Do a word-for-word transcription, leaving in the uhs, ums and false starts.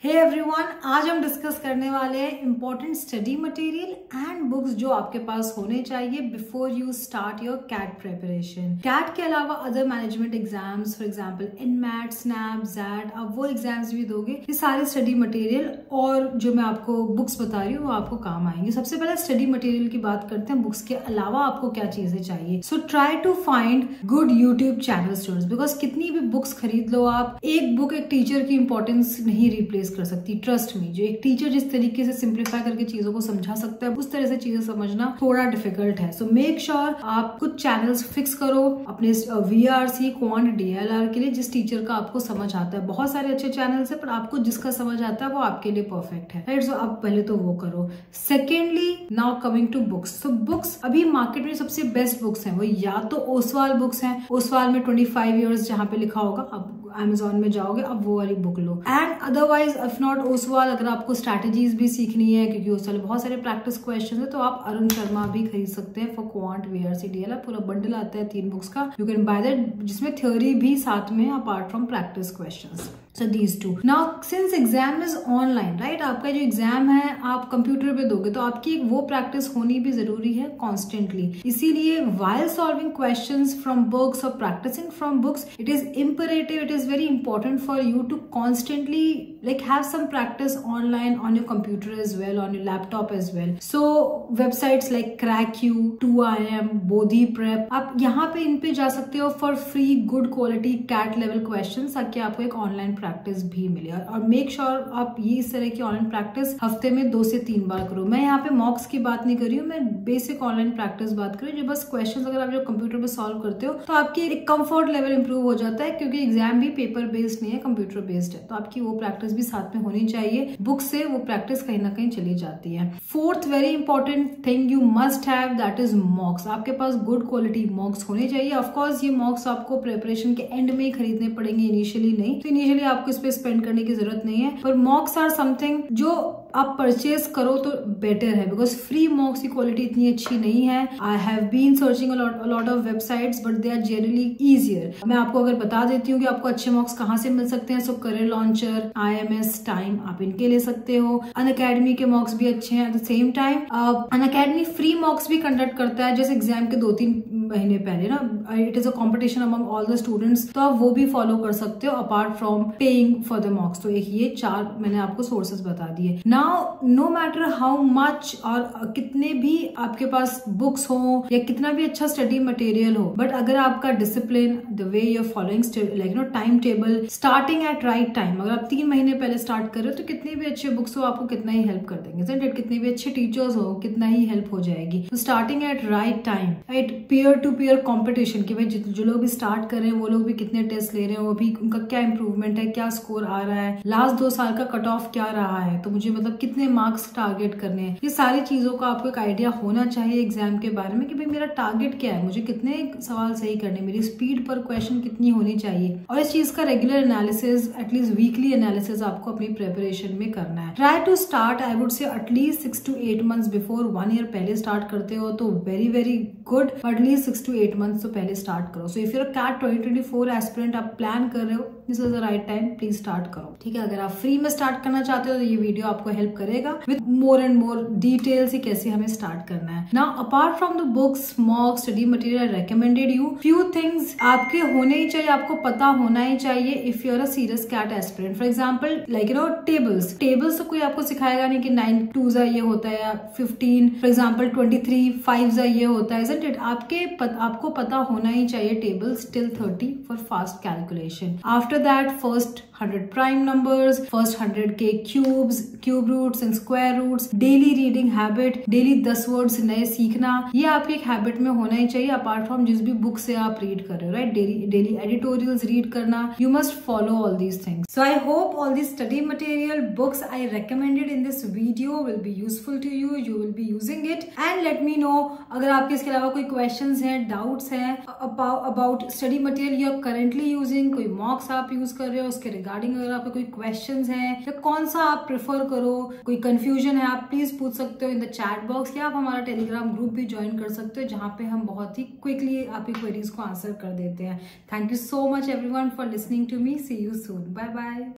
Hey everyone, आज हम discuss करने वाले हैं important study material and books जो आपके पास होने चाहिए before you start your CAT preparation. CAT के अलावा other management exams, for example NMAT, SNAP, XAT, आप वो एग्जाम्स भी दोगे। ये सारे स्टडी मटेरियल और जो मैं आपको बुक्स बता रही हूँ वो आपको काम आएंगे। सबसे पहले स्टडी मटेरियल की बात करते हैं। बुक्स के अलावा आपको क्या चीजें चाहिए? So try to find good YouTube channel students, because कितनी भी बुक्स खरीद लो आप, एक बुक एक टीचर की इंपॉर्टेंस नहीं रिप्लेस कर सकती। ट्रस्ट मी, जो एक टीचर जिस तरीके से सिंप्लीफाई करके चीजों को समझा सकता है, उस तरह से चीजें समझना थोड़ा डिफिकल्ट है। सो मेक श्योर आप कुछ चैनल्स फिक्स करो अपने वीआरसी, क्वांट, डीएलआर के लिए, जिस टीचर का आपको समझ आता है। बहुत सारे अच्छे चैनल्स है, पर आपको जिसका समझ आता है वो आपके लिए परफेक्ट है, राइट? सो आप पहले तो वो करो। Secondly, now coming to books. So books अभी मार्केट में सबसे बेस्ट बुक्स हैं वो या तो ओसवाल बुक्स हैं। ओसवाल में ट्वेंटी फाइव ईयर्स जहां पे लिखा होगा, अब अमेजोन में जाओगे अब वो वाली बुक लो। And otherwise if not Oswal, अगर आपको स्ट्रैटेजीज भी सीखनी है, क्योंकि ओसवाल बहुत सारे प्रैक्टिस क्वेश्चंस है, तो आप अरुण शर्मा भी खरीद सकते हैं फॉर क्वांट, वीआरसी, डीएलआर। पूरा बंडल आता है तीन बुक्स का, यू कैन बाय दैट, जिसमें थ्योरी भी साथ में apart from practice questions. So these two. Now since exam is online, right? आपका जो एग्जाम है आप कंप्यूटर पे दोगे, तो आपकी वो प्रैक्टिस होनी भी जरूरी है कॉन्स्टेंटली। इसीलिए while solving questions from books or practicing from books, it is imperative, it is very important for you to constantly like have some practice online on your computer as well, on your laptop as well. So websites like CrackU, two I M, Bodhi Prep, आप यहाँ पे इन पे जा सकते हो for free good quality cat level questions, ताकि आपको एक ऑनलाइन प्रैक्टिस भी मिले। और मेक श्योर sure आप ये इस तरह की ऑनलाइन प्रैक्टिस हफ्ते में दो से तीन बार करो। मैं यहाँ पे मॉक्स की बात नहीं कर रही हूँ, मैं बेसिक ऑनलाइन प्रैक्टिस बात कर रही हूँ, जो बस क्वेश्चंस अगर आप जो कंप्यूटर पे सॉल्व करते हो तो आपकी एक कंफर्ट लेवल इंप्रूव हो जाता है, क्योंकि एग्जाम भी पेपर बेस्ड नहीं है, कंप्यूटर बेस्ड है। तो आपकी वो प्रैक्टिस भी साथ में होनी चाहिए। बुक से वो प्रैक्टिस कहीं ना कहीं चली जाती है। Fourth very important thing you must have, that is mocks. आपके पास गुड क्वालिटी मॉक्स होने चाहिए। ऑफकोर्स ये मॉक्स आपको प्रिपरेशन के एंड में ही खरीदने पड़ेंगे, इनिशियली नहीं। तो इनिशियली आपको इस पे स्पेंड करने की जरूरत नहीं है, पर मॉक्स आर समथिंग जो आप परचेज करो तो बेटर है, बिकॉज फ्री मॉक्स की क्वालिटी इतनी अच्छी नहीं है। I have been searching a lot of websites, but they are generally easier. मैं आपको अगर बता देती हूँ कि आपको अच्छे मॉक्स कहाँ से मिल सकते हैं, so career launcher, IMS, TIME, आप इनके ले सकते हो। अनअकैडमी के मॉक्स भी अच्छे हैं। At the same time Unacademy free mocks भी कंडक्ट करता है, जैसे एग्जाम के दो तीन महीने पहले ना, it is a competition among all the students, तो आप वो भी फॉलो कर सकते हो apart from paying for the mocks. तो एक ये चार मैंने आपको सोर्सेज बता दिए। Now no matter how much और कितने भी आपके पास बुक्स हो या कितना भी अच्छा स्टडी मटेरियल हो, बट अगर आपका discipline, the way you are following like no time table, starting at right time, अगर आप तीन महीने पहले स्टार्ट कर रहे हो तो कितने भी अच्छे बुक्स हो आपको कितना ही हेल्प कर देंगे। कितने भी अच्छे टीचर्स हो कितना ही हेल्प हो जाएगी। तो starting at right time, right, peer to peer competition, कि भाई जो लोग भी स्टार्ट कर रहे हैं वो लोग भी कितने टेस्ट ले रहे हैं, अभी उनका क्या इंप्रूवमेंट है, क्या स्कोर आ रहा है, लास्ट दो साल का कट ऑफ क्या रहा है, तो मुझे मतलब कितने मार्क्स टारगेट करने हैं। ये सारी चीजों का आपको एक आइडिया होना चाहिए एग्जाम के बारे में, कि भाई मेरा टारगेट क्या है, मुझे कितने सवाल सही करने, मेरी स्पीड पर क्वेश्चन कितनी होनी चाहिए। और इस चीज का regular analysis, at least weekly analysis आपको अपनी प्रिपरेशन में करना है। Try to start, I would say at least six to eight months before. One year पहले स्टार्ट करते हो तो very very good, at least six to eight months तो पहले स्टार्ट करो। So if your CAT twenty twenty four aspirant आप plan कर रहे हो, this is the right time, please start करो, ठीक है? अगर आप फ्री में स्टार्ट करना चाहते हो तो ये वीडियो आपको हेल्प करेगा with more and more details ही कैसे हमें स्टार्ट करना है। Now apart from the books, mock, study material, I recommended you few things आपके होने ही चाहिए, आपको पता होना ही चाहिए if you are a serious CAT aspirant. For example like you know tables tables तो कोई आपको सिखाएगा नहीं कि नाइन टू जा ये होता है या fifteen, for example twenty three five जा ये होता है, isn't it? आपके पत, आपको पता होना ही चाहिए tables till thirty for fast calculation. After that first hundred prime numbers, first hundred के cubes, cube roots and square roots, daily reading habit, daily दस वर्ड्स नए सीखना, ये आपकी एक हैबिट में होना ही चाहिए अपार्ट फ्रॉम जिस भी बुक से आप रीड कर रहे हो, right? Daily daily editorials read करना, you must follow all these things. So I hope all this study material books I recommended in this video will be useful to you, you will be using it and let me know अगर आपके इसके अलावा कोई questions हैं, doubts हैं about study material you are currently using, कोई mocks आप use कर रहे हो उसके रिगार्डिंग अगर आपके कोई क्वेश्चंस हैं या कौन सा आप प्रेफर करो, कोई कंफ्यूजन है, आप प्लीज पूछ सकते हो इन द चैट बॉक्स, या आप हमारा टेलीग्राम ग्रुप भी ज्वाइन कर सकते हो जहां पे हम बहुत ही क्विकली आपकी क्वेरीज को आंसर कर देते हैं। Thank you so much everyone for listening to me. See you soon, bye bye.